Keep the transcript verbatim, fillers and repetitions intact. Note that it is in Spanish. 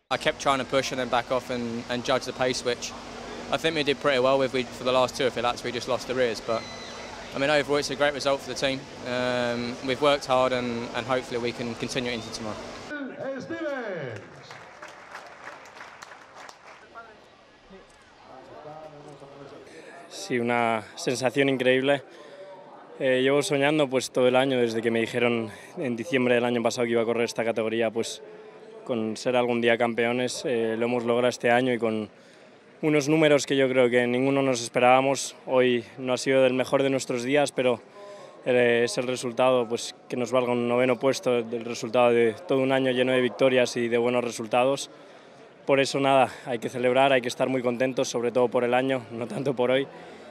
I kept trying to push and then back off and, and judge the pace, which I think we did pretty well with. We, for the last two or three laps, we just lost the rears. But I mean, overall, it's a great result for the team. Um, we've worked hard, and, and hopefully we can continue into tomorrow. Sí, una sensación increíble. Eh, llevo soñando pues todo el año, desde que me dijeron en diciembre del año pasado que iba a correr esta categoría, pues con ser algún día campeones. Eh, lo hemos logrado este año y con unos números que yo creo que ninguno nos esperábamos. Hoy no ha sido el mejor de nuestros días, pero eh, es el resultado pues, que nos valga un noveno puesto, del resultado de todo un año lleno de victorias y de buenos resultados. Por eso nada, hay que celebrar, hay que estar muy contentos, sobre todo por el año, no tanto por hoy.